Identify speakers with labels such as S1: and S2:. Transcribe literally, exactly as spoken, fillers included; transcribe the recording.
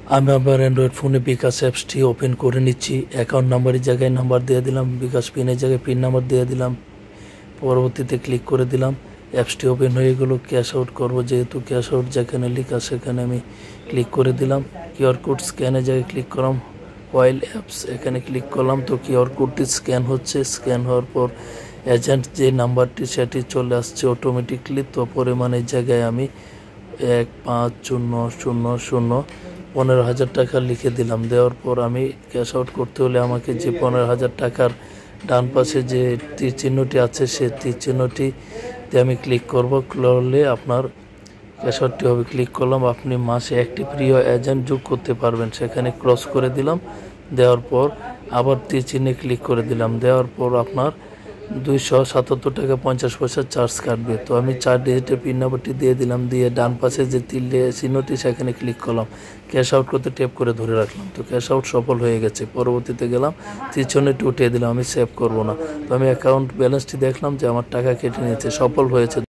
S1: আমি আমার অ্যান্ড্রয়েড ফোনে বিকাশ অ্যাপসটি ওপেন করে নিচ্ছি। অ্যাকাউন্ট নাম্বারের জায়গায় নাম্বার দিয়ে দিলাম, বিকাশ পিনের জায়গায় পিন নাম্বার দিয়ে দিলাম, পরবর্তীতে ক্লিক করে দিলাম। অ্যাপসটি ওপেন হয়ে গেল। ক্যাশ আউট করবো, যেহেতু ক্যাশ আউট যেখানে লেখা সেখানে আমি ক্লিক করে দিলাম। কিউআর কোড স্ক্যানের জায়গায় ক্লিক করলাম, ওয়াইল অ্যাপস এখানে ক্লিক করলাম। তো কিউআর কোডটি স্ক্যান হচ্ছে। স্ক্যান হওয়ার পর এজেন্ট যে নাম্বারটি সেটি চলে আসছে অটোমেটিকলি। তো পরিমাণের জায়গায় আমি এক পাঁচ শূন্য শূন্য শূন্য পনেরো হাজার টাকা লিখে দিলাম। দেওয়ার পর আমি ক্যাশ আউট করতে হলে আমাকে যে পনেরো হাজার টাকার ডান পাশে যে তীর চিহ্নটি আছে সে তীর চিহ্নটিতে আমি ক্লিক করব। করলে আপনার ক্যাশ আউটটি হবে। ক্লিক করলাম। আপনি মাসে একটি প্রিয় এজেন্ট যোগ করতে পারবেন, সেখানে ক্রস করে দিলাম। দেওয়ার পর আবার তীর চিহ্নে ক্লিক করে দিলাম। দেওয়ার পর আপনার দুইশো সাতাত্তর টাকা পঞ্চাশ পয়সা চার্জ কাটবে। তো আমি চার ডিজিটের পিন নাম্বারটি দিয়ে দিলাম, দিয়ে ডান পাশে যে তীর চিহ্নটি সেখানে ক্লিক করলাম। ক্যাশ আউট করতে ট্যাপ করে ধরে রাখলাম। তো ক্যাশ আউট সফল হয়ে গেছে। পরবর্তীতে গেলাম, তীর চিহ্নটি উঠিয়ে দিলাম। আমি সেভ করব না। তো আমি অ্যাকাউন্ট ব্যালেন্সটি দেখলাম যে আমার টাকা কেটে নিয়েছে, সফল হয়েছে।